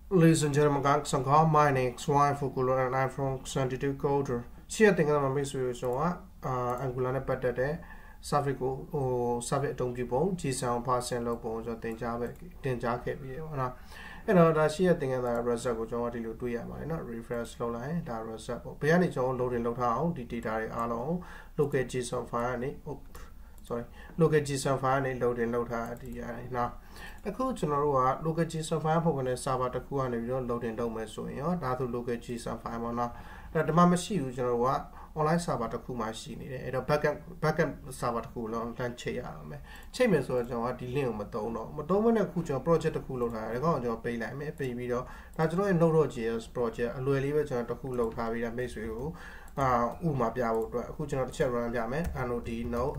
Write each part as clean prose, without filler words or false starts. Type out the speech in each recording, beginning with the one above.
Ladies and gentlemen, my name is Swine Fukulo and I'm from 72 Coder. Share thing that I'm missing so Angular better Safico or Savit don't be bone, G-Sound passing low bones or Denja kept you. That share thing that Rasago John do ya, not refresh slow line, that Rasago. Piani John loading load how, the data alone, look at G-Sound fire, sorry, look at G-Sound fire, load and load hard. Now.အခုကျွန်တော်တို့က local JSON file ပုံနဲ့ server တစ်ခုကနေပြီးတော့ loading လုပ်မယ်ဆိုရင်ရောဒါဆို local JSON file ပေါ့နော်အဲ့ဒါမှမရှိဘူးကျွန်တော်တို့က online server တစ်ခုမှရှိနေတယ်အဲ့တော့ backend server တစ်ခုလုံးတန်းချိန်ရအောင်မယ်ချိန်မယ်ဆိုတော့ကျွန်တော်ကဒီ link ကိုမသုံးဘဲနဲ့အခုကျွန်တော် project တစ်ခုလုပ်ထားတယ်ဒါကောင်ကျွန်တော်ပေးလိုက်မယ်ပေးပြီးတော့ဒါကျွန်တော်ရဲ့ Node.js project အလွယ်လေးပဲကျွန်တော်တစ်ခုလုပ်ထားပြီးတော့မိတ်ဆွေကိုဥပမာပြဖို့အတွက်အခုကျွန်တော်တစ်ချက် run ပြမယ် node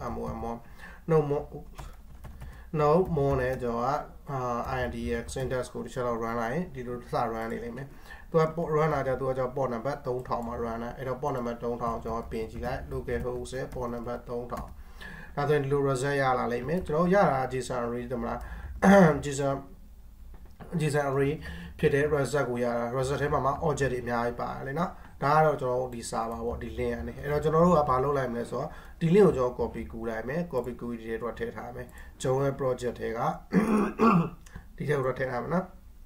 no more နဲ့ကျွန်တော်က INDX syntax ကိုတစ်ချက်တော့ run လိုက်ရင်ဒီလိုစ run နေလိမ့်မယ်သူက run လာကြသူကကျွန်တော် port number 3000မှာ run လာအဲ့တော့ port number 3000ကျွန်တော်ပြင်ကြည့်လိုက် local host ရဲ့ port number 3000ဒါဆိုရင်ဒီလို result ရလာလိမ့်မယ်ကျွန်တော်ရတာ JSON array တမလား JSON array ဖြစ်တဲ့ result ကိုရတာ result ထဲမှာ object တွေအများကြီးပါတယ်လေနော်ဒါကတော့ကျွန်တော်ဒီ server ပေါ့ဒီ link ကနေအဲ့တော့ကျွန်တော်တို့ကဘာလုပ်လိုက်မလဲဆိုတော့ဒီ link ကိုကျွန်တော် copy ကူးလိုက်မယ် copy ကူးပြီးဒီထဲတော့ထည့်ထားမယ်ကျွန်တော်ရဲ့ project ထဲကဒီထဲတော့ထည့်ထားမယ်နော်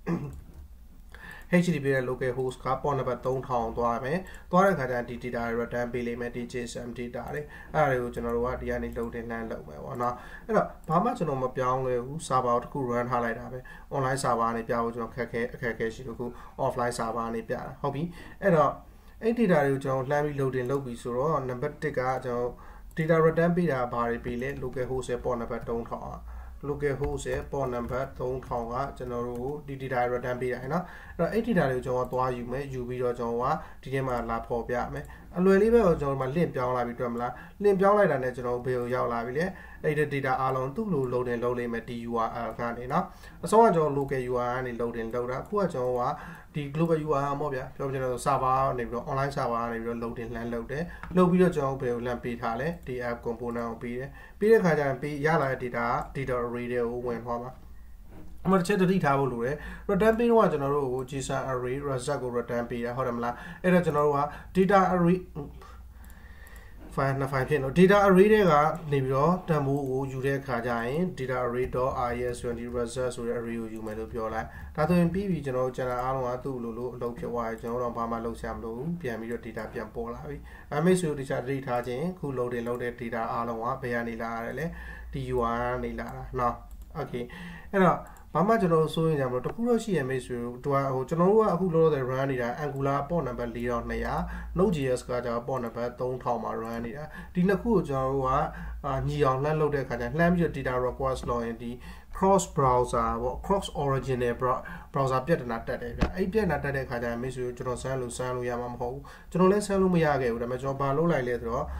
HTTP ရဲ့ local host က port number 3000သွားမယ်သွားတဲ့ခါကျရင်ဒီ data တွေ return ပေးလိမ့်မယ်ဒီ JSON data တွေအဲ့ဒါတွေကိုကျွန်တော်တို့ကဒီကနေ loading နှမ်းလုပ်မယ်ပေါ့နော်အဲ့တော့ဘာမှကျွန်တော်မပြောင်းလဲဘူး server တစ်ခု run ထားလိုက်တာပဲ online server ကနေပြဖို့ကျွန်တော်အခက်အခဲရှိလို့ခု offline server ကနေပြတာဟုတ်ပြီအဲ့တော့အဲ့ data တွေကိုကျွန်တော်လှမ်းပြီး loading လုပ်ပြီးဆိုတော့ number 1ကကျွန်တော် data return ပေးတာဘာတွေပေးလဲ local host ရဲ့ port number 3000 local host ရဲ့ port number 3000ကကျွန်တော်တို့ဒီ data return ပေးတာเนาะအဲ့တော့အဲ့ data တွေကိုကျွန်တော်သွားယူမယ်ယူပြီးတော့ကျွန်တော်ကဒီထဲမှာလာဖော်ပြမယ်အလွယ်လေးပဲကျွန်တော်တို့မှာ link ပြောင်းလာပြီးတွေ့မလား link ပြောင်းလိုက်တာနဲ့ကျွန်တော်တို့ဘယ်ကိုရောက်လာပြီလဲအဲ့ဒီ data အားလုံးသူ့လို loading လုပ်လိမ့်မယ် URL ကနေเนาะအစောကကျွန်တော် local URL ကနေ loading လုပ်တာအခုကကျွန်တော်ကဒီ global URL ပေါ့ဗျာပြောပြချင်တော့ server နေပြီးတော့ online server ကနေပြီးတော့ loading လမ်းလုပ်တယ်လုပ်ပြီးတော့ကျွန်တော်ဘယ်ကိုလမ်းပေးထားလဲဒီ app component ကိုပေးတယ်ပြီးတဲ့ခါကျရင်ပေးရလာတဲ့ data array တွေကိုဝင်သွားမှာအမှတစ်ချက်တတိထားဖို့လိုတယ် return ပေးတော့ကျွန်တော်တို့ကို JSON array result ကို return ပေးတာဟုတ်တယ်မလားအဲ့တော့ကျွန်တော်တို့က data array file နှစ် file ဖြစ်လို့ data array တွေကနေပြီးတော့တန်ဖိုးကိုယူတဲ့အခါကျရင် data array.rs20 result ဆိုတဲ့ array ကိုယူမယ်လို့ပြောလိုက်ဒါဆိုရင်ပြီးပြီကျွန်တော်တို့ကျန်တာအားလုံးကသူ့လိုအလုပ်ဖြစ်သွားတယ်ကျွန်တော်တို့ဘာမှလုပ်ဆရာမလိုဘူးပြန်ပြီးတော့ data ပြန်ပေါ်လာပြီအမေဆိုတခြား data ထားခြင်းခု loading လုပ်တဲ့ data အားလုံးကဘယ်ကနေလာရတယ်လဲဒီ URL ကနေလာတာเนาะ okay အဲ့တော့ဘာမှကျွန်တော်စိုးရင်ကြမလို့တခုတော့ရှိရမိတ်ဆွေတို့ဟိုကျွန်တော်တို့ကအခုလောလောဆယ် run နေတာ Angular port number 4200 Node.js ကကြာ port number 3000မှာ run နေတာဒီနှစ်ခုကိုကျွန်တော်တို့ကညီအောင်လှမ်းလုပ်တဲ့အခါကျလှမ်းပြီးတော့ data request လုပ်ရင်ဒီ cross browser ပေါ့ cross original browser ပြဿနာတက်တယ်ဗျအဲ့ပြဿနာတက်တဲ့အခါကျမိတ်ဆွေတို့ကျွန်တော်ဆန်းလို့ရမှာမဟုတ်ဘူးကျွန်တော်လည်းဆန်းလို့မရခဲ့ဘူးဒါပေမဲ့ကျွန်တော်ဘာလုပ်လိုက်လဲဆိုတော့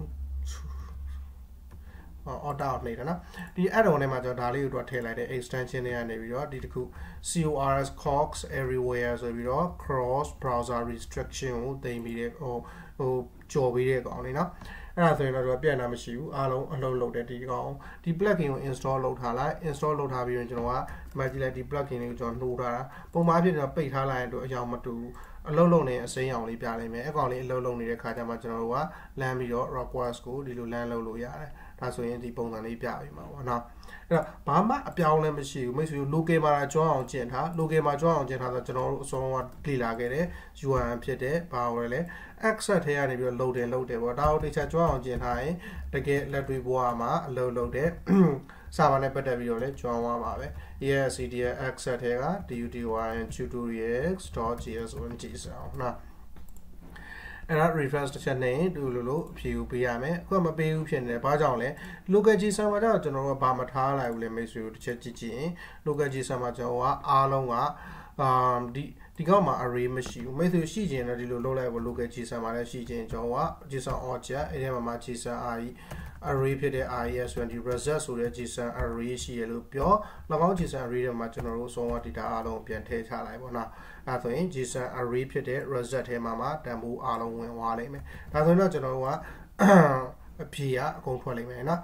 order out နေတာနော်ဒီ add-on ထဲမှာကျွန်တော်ဒါလေးကိုထည့်လိုက်တဲ့ extension တွေကနေပြီးတော့ဒီတစ်ခု CORS Cox everywhere ဆိုပြီးတော့ cross browser restriction ကိုတင်ပြီးတဲ့ဟိုကြော်ပြီးတဲ့ကောင်လေးနော်အဲ့ဒါဆိုရင်တော့ပြဿနာမရှိဘူးအားလုံးအလုပ်လုပ်တဲ့ဒီကောင်ဒီ plugin ကို install လုပ်ထားလိုက် install လုပ်ထားပြီးရင်ကျွန်တော်ကဒီမှာကြည့်လိုက်ဒီ plugin လေးကိုကျွန်တော်နှိုးထားတာပုံမှန်အဖြစ်ကျွန်တော်ပိတ်ထားလိုက်ရင်တော့အရောက်မတူဘူးအလုပ်လုပ်နေအစိမ်းအောင်လေးပြလိုက်မယ်အကောင်လေးအလုပ်လုပ်နေတဲ့ခါကျမှကျွန်တော်တို့ကလမ်းပြီးတော့ request ကိုဒီလိုလမ်းလုပ်လို့ရတယ်ဒါဆိုရင်ဒီပုံစံလေးပြပြီးမှာပေါ့နော်အဲ့တော့ဘာမှအပြောင်းလဲမရှိဘူးမိတ်ဆွေ local မှာကျွမ်းအောင်ကျင့်ထား local မှာကျွမ်းအောင်ကျင့်ထားဆိုကျွန်တော်တို့အစောကလေ့လာခဲ့တဲ့ URL ဖြစ်တဲ့ဘာလို့လဲ access ထဲကနေပြီးတော့ loading လုပ်တယ်ပေါ့ဒါကိုတခြားကျွမ်းအောင်ကျင့်ထားရင်တကယ်လက်တွေ့ဘဝမှာအလုပ်လုပ်တဲ့ server နဲ့ပတ်သက်ပြီးတော့လည်းကျွမ်းသွားပါပဲ ESCDF access ထဲက DUTYN tutorials.js ဝင်ကြည့်စအောင်နော်အဲ့ဒါ reference တစ်ချက်နဲ့တူလို့အဖြေကိုပေးရမယ်အခုကမပေးဘူးဖြစ်နေတယ်ဘာကြောင့်လဲ local JSON မှာတော့ကျွန်တော်တို့ကဘာမထားလိုက်ဘူးလေမိတ်ဆွေတို့တစ်ချက်ကြည့်ကြည့်ရင် local JSON မှာကျွန်တော်ကအားလုံးကဒီကောက်မှာ array မရှိဘူးမိတ်ဆွေရှိခြင်းတော့ဒီလိုလုပ်လိုက်ဖို့ local JSON မှာလည်းရှိခြင်းကျွန်တော်က JSON object အဲ့ဒီမှာ JSON array ဖြစ်တဲ့ RES20 result ဆိုတဲ့ JSON array ရှိရလို့ပြော၎င်း JSON array တွေမှာကျွန်တော်တို့အဆုံးအ data အားလုံးပြန်ထည့်ချလိုက်ပေါ့နော်အဲဆိုရင် JSON array ဖြစ်တဲ့ result ထဲမှာတန်ဖိုးအားလုံးဝင်သွားလိမ့်မယ်ဒါဆိုရင်တော့ကျွန်တော်တို့ကအဖြေကအကုန်ထွက်လိမ့်မယ်နော်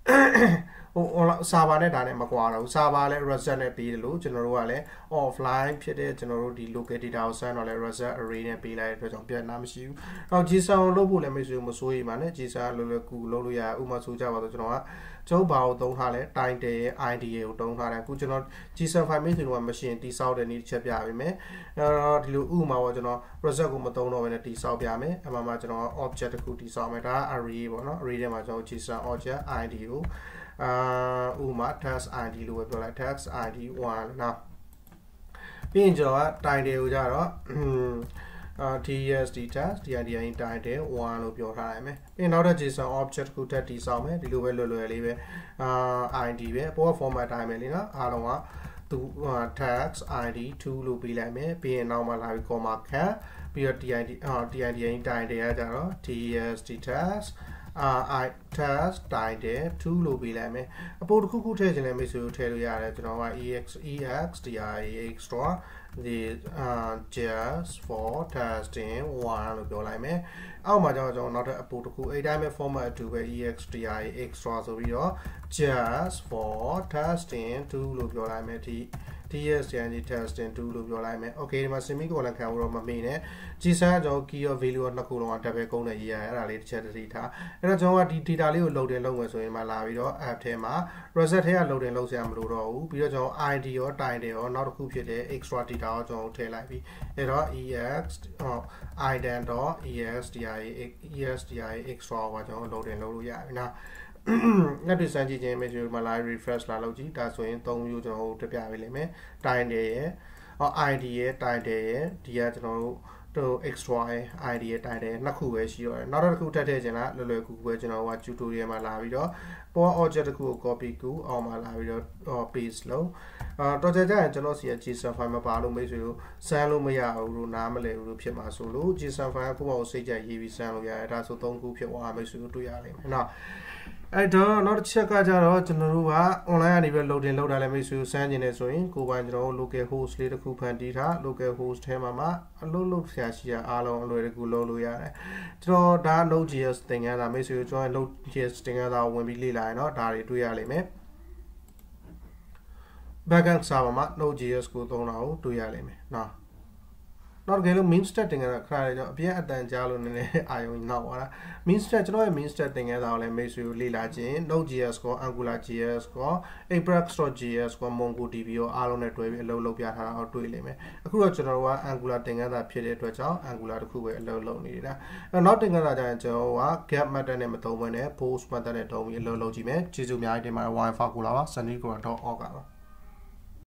စာပါနဲ့ဒါနဲ့မကွာတော့စာပါလဲ result နဲ့ပေးတယ်လို့ကျွန်တော်တို့ကလည်း offline ဖြစ်တဲ့ကျွန်တော်တို့ဒီ local data ကိုစမ်းတော့လဲ result array နဲ့ပေးလိုက်တဲ့အတွက်ကြောင့်ပြန်နာမရှိဘူး။နောက် JSON ကိုလုပ်ဖို့လည်းမရှိဘူးမစိုးရိမ်ပါနဲ့ JSON လွယ်လွယ်ကူလုပ်လို့ရဥပမာဆိုကြပါတော့ကျွန်တော်ကကျုပ်ဘာကိုသုံးထားလဲ title ရဲ့ ID ကိုသုံးထားတယ်အခုကျွန်တော် JSON file မျိုးတွေကမရှင်းတိစောက်တဲ့နည်းတစ်ချက်ပြပေးမယ်ဒီလိုဥပမာပေါ့ကျွန်တော် result ကိုမသုံးတော့ဘဲနဲ့တိစောက်ပြမယ်အမှန်မှကျွန်တော် object တစ်ခုတိစောက်မယ်ဒါက array ပေါ့နော် array ထဲမှာကျွန်တော် JSON object ID ကိုဥပမာ task ID လို့ပဲပြောလိုက် task ID 1နော်ပြီးရင်ကျွန်တော်က title ကိုကြတော့TSD task TIDI title 1လို့ပြောထားရမယ်ပြီးရင်နောက်တစ် JSON object ကိုတက်တိစောက်မယ်ဒီလိုပဲလွယ်လွယ်လေးပဲID ပဲပေါ် format တိုင်းပဲလေနော်အားလုံးကသူ tax ID 2လို့ပေးလိုက်မယ်ပြီးရင်နောက်မှလာပြီး comma ခန့်ပြီးတော့ TIDI title ရကြတော့ TSD task I task title 2လို့ပေးလိုက်မယ်အပိုတစ်ခုခုထည့်ခြင်းလည်းမိတ်ဆွေတို့ထည့်လို့ရတယ်ကျွန်တော်က extra the just for testing 1လို့ပြောလိုက်မယ်အောက်မှာကျွန်တော်နောက်ထပ်အပိုတစ်ခုအဲ့တိုင်းပဲ format အတူပဲ extra ဆိုပြီးတော့ just for testing 2လို့ပြောလိုက်မယ်ဒီ TSTNG testing 2လို့ပြောလိုက်မယ် okay ဒီမှာ semicolon ခံဖို့တော့မမေ့နဲ့ JSON ကျွန်တော် key of value နှစ်ခုလုံးက double ကုန်းနဲ့ရေးရတယ်အဲ့ဒါလေးတစ်ချက်တတိထားအဲ့တော့ကျွန်တော်ကဒီ data လေးကို load in လုပ်မယ်ဆိုရင်မှလာပြီးတော့ app ထဲမှာ result ထဲက load in လုပ်စရာမလိုတော့ဘူးပြီးတော့ကျွန်တော် ID ရော title ရောနောက်တစ်ခုဖြစ်တဲ့ extra data ကိုကျွန်တော်ထည့်လိုက်ပြီအဲ့တော့ extra extra ကိုကျွန်တော် load in လုပ်လို့ရပြီနော်လက်တွေ့စမ်းကြည့်ခြင်းမျိုးဆိုမှလာ refresh လာလုပ်ကြည့်ဒါဆိုရင်3မျိုးကျွန်တော်တို့တက်ပြပေးလိမ့်မယ် title ရဲ့ ID ရဲ့ title ရဲ့ဒီကကျွန်တော်တို့extra ID ရဲ့ title နှစ်ခုပဲရှိတော့တယ်နောက်တစ်ခုထပ်ထည့်ခြင်းလားလွယ်လွယ်ကူကူပဲကျွန်တော်က tutorial မှာလာပြီးတော့ပေါ် object တစ်ခုကို copy ကူအောင်မှာလာပြီးတော့ paste လုပ်တော့ကြရင်ကျွန်တော်စီက JSON file မှာပါလို့မိတ်ဆွေတို့စမ်းလို့မရဘူးလို့နားမလည်ဘူးလို့ဖြစ်မှာဆိုလို့ JSON file ကိုပေါ့စိတ်ကြရေးပြီးစမ်းလို့ရတယ်ဒါဆို3ခုဖြစ်သွားမိတ်ဆွေတို့တွေ့ရလိမ့်မယ်နော်အဲ့တော့နောက်တစ်ချက်ကကြတော့ကျွန်တော်တို့က online ကနေပြီး load in လုပ်တာလည်းမိတ်ဆွေစမ်းကျင်နေဆိုရင်ကိုယ်ပိုင်ကျွန်တော်တို့ local host လေးတစ်ခုဖန်တီးထား local host ထဲမှာအလုပ်ဆရာရှိရအားလုံးအလွယ်တကူလုပ်လို့ရတယ်ကျွန်တော်ဒါ Node.js သင်ခန်းစာမိတ်ဆွေတို့ကျွန်တော် Node.js သင်ခန်းစာကိုဝင်ပြီးလေ့လာရင်တော့ဒါတွေတွေ့ရလိမ့်မယ် backend server မှာ Node.js ကိုသုံးတာကိုတွေ့ရလိမ့်မယ်နော်နောက်တကယ်လို့ main stat တင်ခဲ့တာခါရတော့အပြည့်အတန်ကြားလို့နည်းနည်းအာရုံနောက်သွားတာ main stat ကျွန်တော်ရဲ့ main stat တင်ခဲ့တာကိုလည်းမိတ်ဆွေကိုလေ့လာခြင်း Node.js ကို AngularJS ကို Apex.js ကို MongoDB ကိုအားလုံးနဲ့တွဲပြီးအလုပ်လုပ်ပြထားတာကိုတွေ့လိမ့်မယ်အခုတော့ကျွန်တော်တို့က Angular တင်ခဲ့တာဖြစ်တဲ့အတွက်ကြောင့် Angular တစ်ခုပဲအလုပ်လုပ်နေတာအဲ့နောက်တင်ခဲ့တာကျရင်ကျွန်တော်က get method နဲ့မသုံးဘဲနဲ့ post method နဲ့သုံးပြီးအလုပ်လုပ်ကြည့်မယ်ကျေးဇူးအများကြီးတင်ပါတယ် Wi-Fi ကိုလာပါ sunny.org ပါ